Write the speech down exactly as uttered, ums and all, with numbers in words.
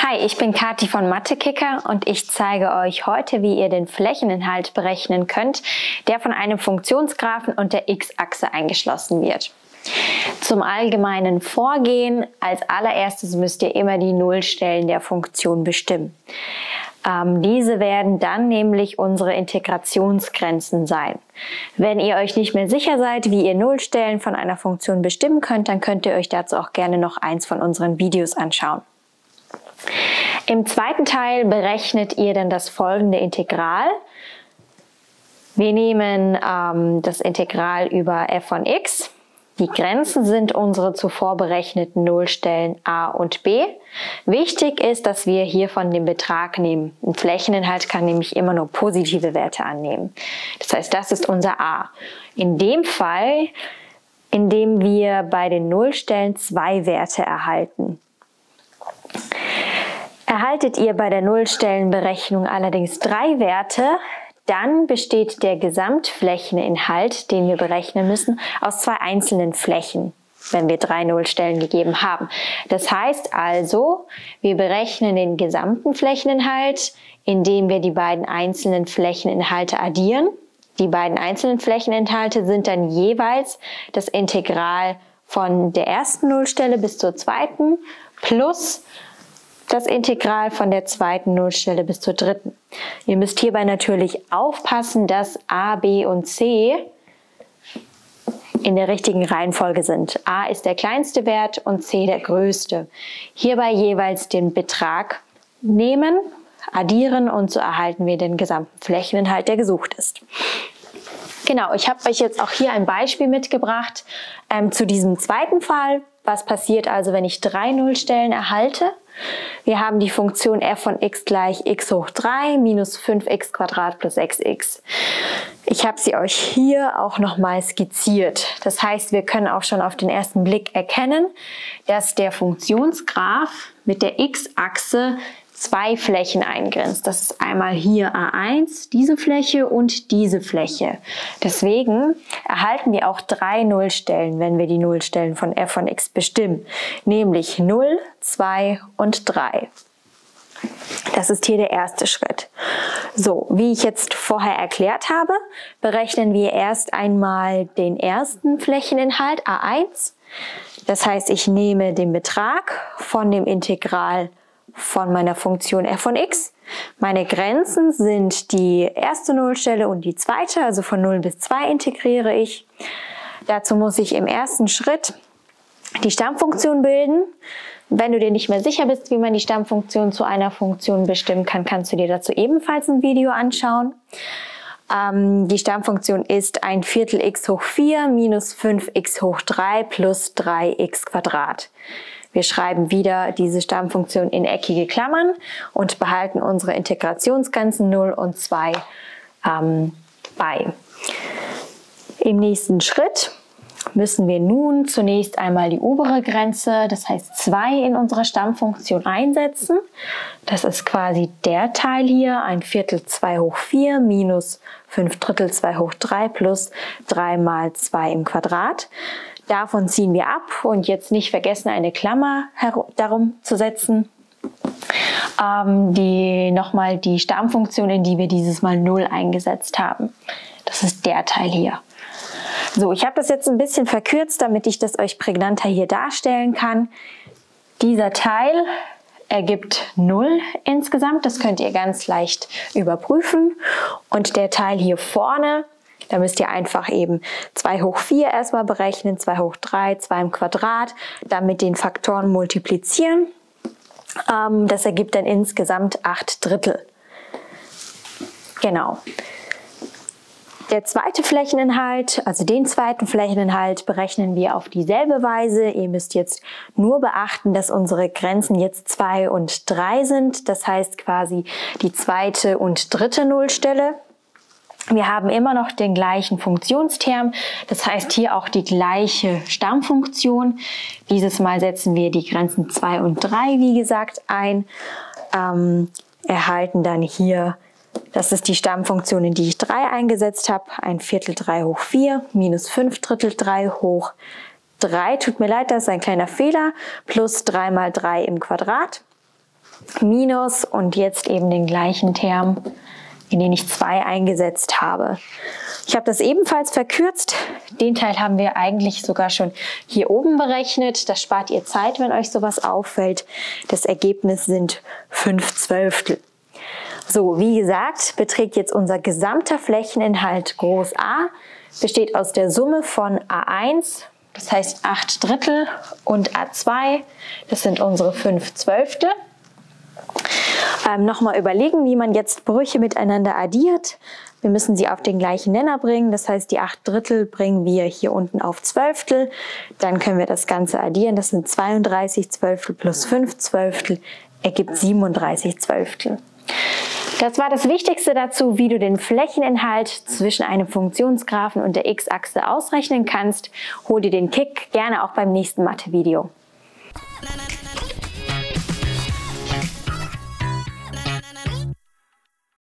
Hi, ich bin Kathi von Mathe-Kicker und ich zeige euch heute, wie ihr den Flächeninhalt berechnen könnt, der von einem Funktionsgraphen und der x-Achse eingeschlossen wird. Zum allgemeinen Vorgehen: Als allererstes müsst ihr immer die Nullstellen der Funktion bestimmen. Ähm, diese werden dann nämlich unsere Integrationsgrenzen sein. Wenn ihr euch nicht mehr sicher seid, wie ihr Nullstellen von einer Funktion bestimmen könnt, dann könnt ihr euch dazu auch gerne noch eins von unseren Videos anschauen. Im zweiten Teil berechnet ihr dann das folgende Integral. Wir nehmen ähm, das Integral über f von x. Die Grenzen sind unsere zuvor berechneten Nullstellen a und b. Wichtig ist, dass wir hiervon den Betrag nehmen. Ein Flächeninhalt kann nämlich immer nur positive Werte annehmen. Das heißt, das ist unser a. In dem Fall, indem wir bei den Nullstellen zwei Werte erhalten. Erhaltet ihr bei der Nullstellenberechnung allerdings drei Werte, dann besteht der Gesamtflächeninhalt, den wir berechnen müssen, aus zwei einzelnen Flächen, wenn wir drei Nullstellen gegeben haben. Das heißt also, wir berechnen den gesamten Flächeninhalt, indem wir die beiden einzelnen Flächeninhalte addieren. Die beiden einzelnen Flächeninhalte sind dann jeweils das Integral von der ersten Nullstelle bis zur zweiten plus das Integral von der zweiten Nullstelle bis zur dritten. Ihr müsst hierbei natürlich aufpassen, dass a, b und c in der richtigen Reihenfolge sind. A ist der kleinste Wert und c der größte. Hierbei jeweils den Betrag nehmen, addieren und so erhalten wir den gesamten Flächeninhalt, der gesucht ist. Genau, ich habe euch jetzt auch hier ein Beispiel mitgebracht ähm, zu diesem zweiten Fall. Was passiert also, wenn ich drei Nullstellen erhalte? Wir haben die Funktion f von x gleich x hoch drei minus fünf x Quadrat plus sechs x. Ich habe sie euch hier auch nochmal skizziert. Das heißt, wir können auch schon auf den ersten Blick erkennen, dass der Funktionsgraph mit der x-Achse zwei Flächen eingrenzt. Das ist einmal hier a eins, diese Fläche und diese Fläche. Deswegen erhalten wir auch drei Nullstellen, wenn wir die Nullstellen von f von x bestimmen, nämlich null, zwei und drei. Das ist hier der erste Schritt. So, wie ich jetzt vorher erklärt habe, berechnen wir erst einmal den ersten Flächeninhalt a eins. Das heißt, ich nehme den Betrag von dem Integral von meiner Funktion f von x. Meine Grenzen sind die erste Nullstelle und die zweite, also von null bis zwei integriere ich. Dazu muss ich im ersten Schritt die Stammfunktion bilden. Wenn du dir nicht mehr sicher bist, wie man die Stammfunktion zu einer Funktion bestimmen kann, kannst du dir dazu ebenfalls ein Video anschauen. Ähm, die Stammfunktion ist ein Viertel x hoch vier minus fünf x hoch drei plus drei x Quadrat. Wir schreiben wieder diese Stammfunktion in eckige Klammern und behalten unsere Integrationsgrenzen null und zwei ähm, bei. Im nächsten Schritt müssen wir nun zunächst einmal die obere Grenze, das heißt zwei, in unserer Stammfunktion einsetzen. Das ist quasi der Teil hier, ein Viertel zwei hoch vier minus fünf Drittel zwei hoch drei plus drei mal zwei im Quadrat. Davon ziehen wir ab und jetzt nicht vergessen, eine Klammer darum zu setzen. Ähm, die, nochmal die Stammfunktion, in die wir dieses Mal null eingesetzt haben. Das ist der Teil hier. So, ich habe das jetzt ein bisschen verkürzt, damit ich das euch prägnanter hier darstellen kann. Dieser Teil ergibt null insgesamt. Das könnt ihr ganz leicht überprüfen. Und der Teil hier vorne, da müsst ihr einfach eben zwei hoch vier erstmal berechnen, zwei hoch drei, zwei im Quadrat, dann mit den Faktoren multiplizieren. Ähm, das ergibt dann insgesamt acht Drittel. Genau. Der zweite Flächeninhalt, also den zweiten Flächeninhalt, berechnen wir auf dieselbe Weise. Ihr müsst jetzt nur beachten, dass unsere Grenzen jetzt zwei und drei sind. Das heißt quasi die zweite und dritte Nullstelle. Wir haben immer noch den gleichen Funktionsterm, das heißt hier auch die gleiche Stammfunktion. Dieses Mal setzen wir die Grenzen zwei und drei, wie gesagt, ein, ähm, erhalten dann hier, das ist die Stammfunktion, in die ich drei eingesetzt habe, ein Viertel drei hoch vier minus fünf Drittel drei hoch drei, tut mir leid, das ist ein kleiner Fehler, plus drei mal drei im Quadrat. minus und jetzt eben den gleichen Term, in den ich zwei eingesetzt habe. Ich habe das ebenfalls verkürzt. Den Teil haben wir eigentlich sogar schon hier oben berechnet. Das spart ihr Zeit, wenn euch sowas auffällt. Das Ergebnis sind fünf Zwölftel. So, wie gesagt, beträgt jetzt unser gesamter Flächeninhalt groß A, besteht aus der Summe von A eins, das heißt acht Drittel, und A zwei, das sind unsere fünf Zwölftel. Ähm, Nochmal überlegen, wie man jetzt Brüche miteinander addiert. Wir müssen sie auf den gleichen Nenner bringen, das heißt die acht Drittel bringen wir hier unten auf Zwölftel. Dann können wir das Ganze addieren, das sind zweiunddreißig Zwölftel plus fünf Zwölftel, ergibt siebenunddreißig Zwölftel. Das war das Wichtigste dazu, wie du den Flächeninhalt zwischen einem Funktionsgraphen und der x-Achse ausrechnen kannst. Hol dir den Kick gerne auch beim nächsten Mathe-Video.